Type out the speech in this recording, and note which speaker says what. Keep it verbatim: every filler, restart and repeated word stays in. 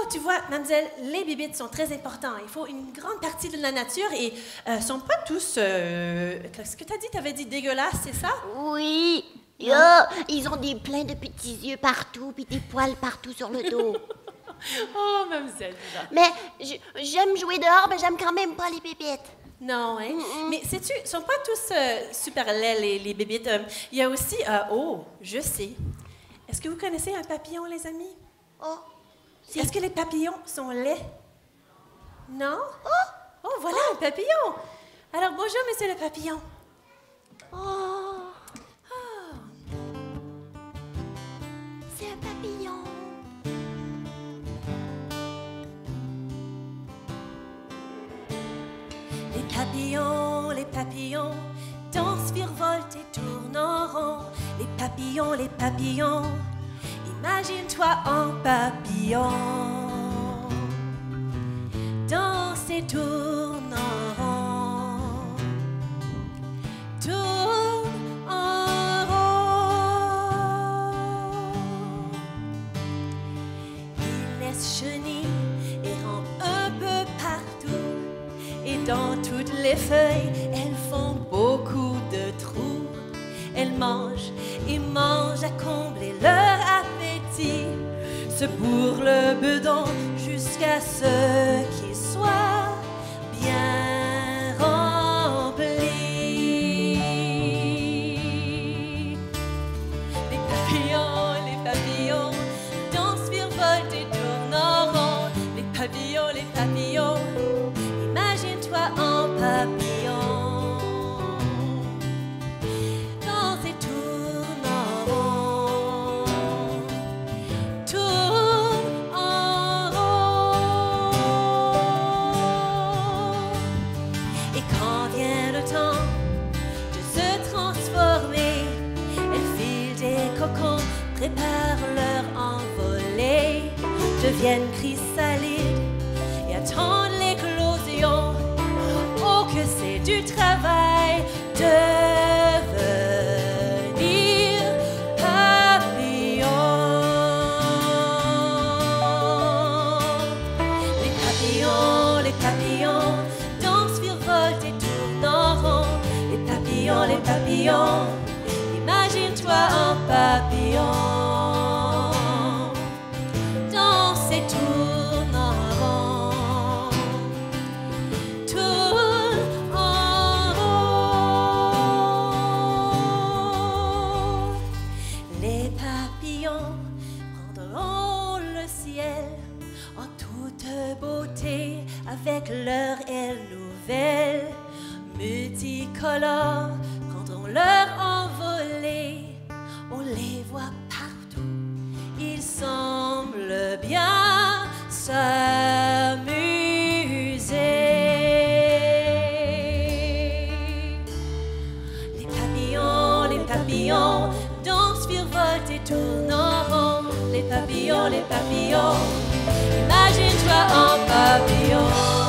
Speaker 1: Oh, tu vois, mademoiselle, les bébites sont très importants. Il faut une grande partie de la nature et ne sont pas tous... Euh, Qu'est-ce que tu as dit? Tu avais dit dégueulasse, c'est ça?
Speaker 2: Oui. Oh, ils ont des plein de petits yeux partout, puis des poils partout sur le dos.
Speaker 1: Oh, mademoiselle.
Speaker 2: Mais j'aime jouer dehors, mais j'aime quand même pas les bébites.
Speaker 1: Non, hein?
Speaker 2: Mm-mm.
Speaker 1: Mais sais-tu, ils sont pas tous euh, super laids, les, les bébites. Euh, Il y a aussi... Euh, oh, je sais. Est-ce que vous connaissez un papillon, les amis?
Speaker 2: Oh.
Speaker 1: Est-ce que les papillons sont laids? Non?
Speaker 2: Oh,
Speaker 1: oh voilà oh. un papillon! Alors, bonjour, monsieur le papillon.
Speaker 2: Oh.
Speaker 1: Oh.
Speaker 2: C'est un papillon.
Speaker 1: Les papillons, les papillons, dansent, virevoltent et tournent en rond. Les papillons, les papillons, imagine-toi en papillon. Danse et tourne en rond. Tourne en rond. Il laisse chenilles et rampe un peu partout. Et dans toutes les feuilles, elles font beaucoup de trous. Elles mangent et mangent à combler leur appétit. Se bourrent le bedon jusqu'à ce qu'il soit bien rempli. Les papillons, les papillons dansent, virevoltent et tournent en rond. Les papillons, les papillons, imagine-toi en papillon. Danse et tourne en rond. Tourne en rond. Et quand vient le temps de se transformer, elles filent des cocons, préparent leur envolée, deviennent chrysalides et attendent l'éclosion. Oh, que c'est du travail de devenir papillon. Les papillons, les papillons dansent, virevoltent et tournent en rond. Les papillons, les papillons, imagine-toi en papillon. Danse et tourne en rond. Tourne en rond. Les papillons prendront le ciel en toute beauté avec leurs ailes nouvelles, multicolores, prendront leur envolée. On les voit partout, ils semblent bien s'amuser. Les papillons, les papillons dansent, virevoltent et tournent en rond. Les papillons, les papillons, imagine-toi en papillon.